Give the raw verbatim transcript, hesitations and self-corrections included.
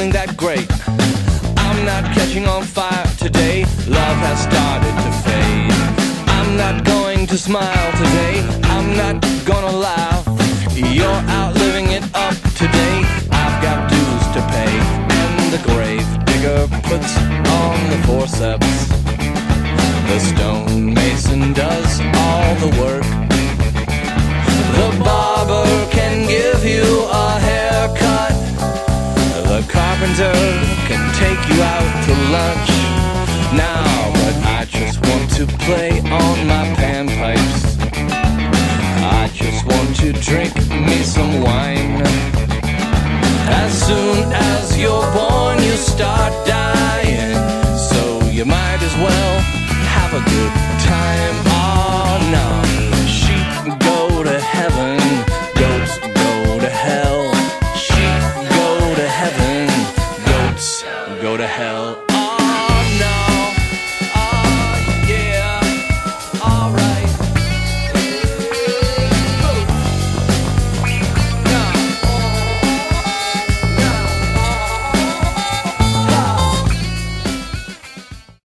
feeling that great. I'm not catching on fire today. Love has started to fade. I'm not going to smile today. I'm not gonna laugh. You're out living it up today. I've got dues to pay, and the grave digger puts on the forceps. The stonemason does all the work. The barber can give you a haircut. The carpenter can take you out to lunch. Now, but I just want to play on my panpipes. I just want to drink me some wine. As soon as you're born, you start dying.